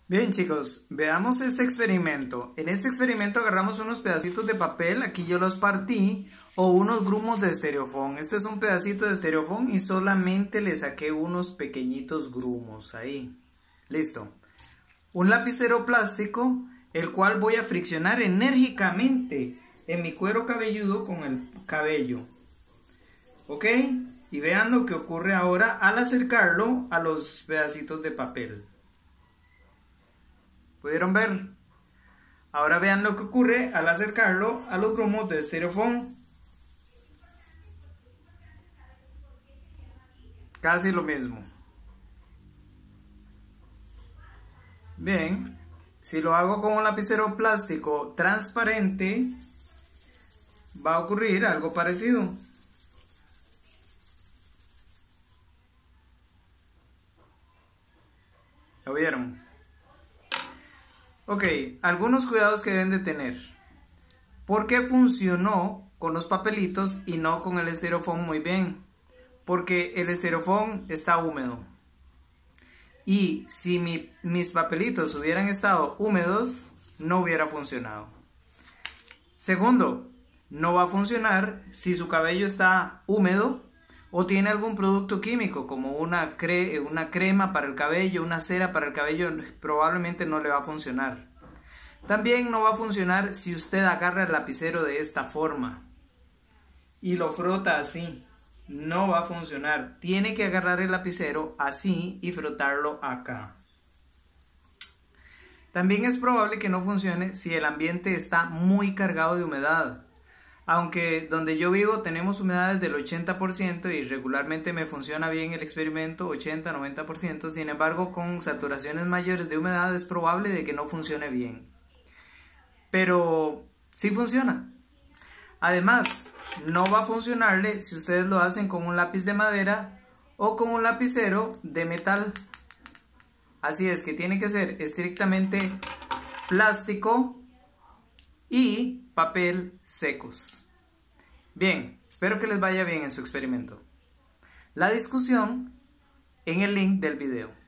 Bien chicos, veamos este experimento. En este experimento agarramos unos pedacitos de papel, aquí yo los partí, o unos grumos de estereofón. Este es un pedacito de estereofón y solamente le saqué unos pequeñitos grumos ahí. Listo. Un lapicero plástico, el cual voy a friccionar enérgicamente en mi cuero cabelludo con el cabello. ¿Ok? Y vean lo que ocurre ahora al acercarlo a los pedacitos de papel. ¿Pudieron ver? Ahora vean lo que ocurre al acercarlo a los grumos de estereofón. Casi lo mismo. Bien, si lo hago con un lapicero plástico transparente, va a ocurrir algo parecido. ¿Lo vieron? Ok, algunos cuidados que deben de tener. ¿Por qué funcionó con los papelitos y no con el estereofón muy bien? Porque el estereofón está húmedo. Y si mis papelitos hubieran estado húmedos, no hubiera funcionado. Segundo, no va a funcionar si su cabello está húmedo o tiene algún producto químico como una crema para el cabello, una cera para el cabello, probablemente no le va a funcionar. También no va a funcionar si usted agarra el lapicero de esta forma y lo frota así. No va a funcionar. Tiene que agarrar el lapicero así y frotarlo acá. También es probable que no funcione si el ambiente está muy cargado de humedad. Aunque donde yo vivo tenemos humedades del 80% y regularmente me funciona bien el experimento 80-90%, sin embargo con saturaciones mayores de humedad es probable de que no funcione bien. Pero sí funciona. Además, no va a funcionarle si ustedes lo hacen con un lápiz de madera o con un lapicero de metal. Así es que tiene que ser estrictamente plástico y papel secos. Bien, espero que les vaya bien en su experimento. La discusión en el link del video.